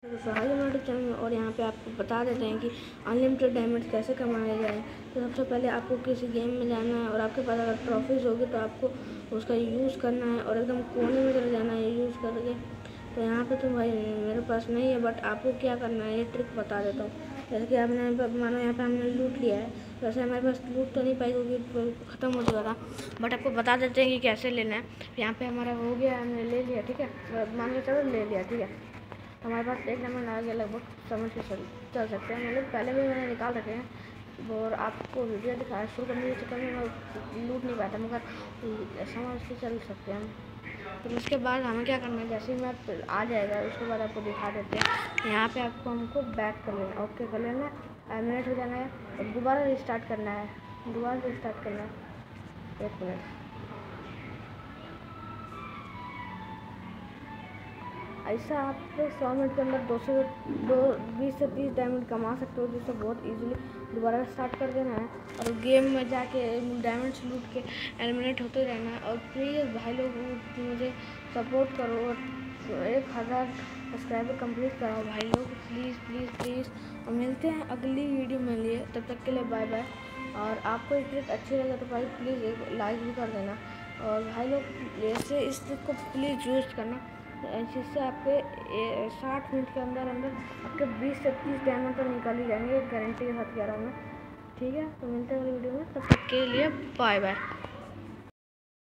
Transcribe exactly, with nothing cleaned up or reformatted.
तो सहाय हमारे चैनल में, और यहाँ पे आपको बता देते हैं कि अनलिमिटेड डायमंड कैसे कमाए जाए। तो सबसे पहले आपको किसी गेम में जाना है और आपके पास अगर ट्रॉफीज़ होगी तो आपको उसका यूज़ करना है और एकदम कोने में चले जाना है यूज़ करके। तो यहाँ पे तो भाई मेरे पास नहीं है, बट आपको क्या करना है ये ट्रिक बता देता हूँ। जैसे कि आपने मानो यहाँ पे हमने लूट लिया है, वैसे हमारे पास लूट तो नहीं पाई क्योंकि ख़त्म हो चुका था, बट आपको बता देते हैं कि कैसे लेना है। यहाँ पे हमारा हो गया, हमने ले लिया, ठीक है, मान के चलो ले लिया, ठीक है। हमारे पास एक डायमंड आ गया, लगभग समझ के चल चल सकते हैं, मतलब पहले भी मैंने निकाल रखे हैं और आपको वीडियो दिखाया शुरू करने के चक्कर में मैं लूट नहीं पाता, मगर समझ के चल सकते हैं। तो उसके बाद हमें क्या करना है, जैसे ही मैं आ जाएगा उसके बाद आपको दिखा देते हैं। यहाँ पे आपको हमको बैक कर लेना, ओके कर लेना, एलिमिनेट हो जाना है और दोबारा रिस्टार्ट करना है, दोबारा रिस्टार्ट करना है। एक मिनट, ऐसा आप सौ मिनट के अंदर दो सौ दो बीस से तीस डायमंड कमा सकते हो, जिससे बहुत इजीली दोबारा स्टार्ट कर देना है और गेम में जाके डायमंड्स लूट के एलिमिनेट होते रहना है। और प्लीज़ भाई लोग मुझे सपोर्ट करो और एक हज़ार सब्सक्राइबर कंप्लीट कराओ भाई लोग, प्लीज़ प्लीज़ प्लीज़। और मिलते हैं अगली वीडियो में लिए, तब तक के लिए बाय बाय। और आपको एक ट्रिक अच्छी लगे तो भाई प्लीज़ एक लाइक भी कर देना, और भाई लोग ऐसे इस ट्रिक को प्लीज़ यूज़ करना, जिससे आपके साठ मिनट के अंदर अंदर आपके बीस से तीस डायमंड तो निकल ही जाएंगे, गारंटी के साथ कह रहा हूँ मैं, ठीक है। तो मिलते हैं अगली वीडियो में, तब तक के लिए बाय बाय।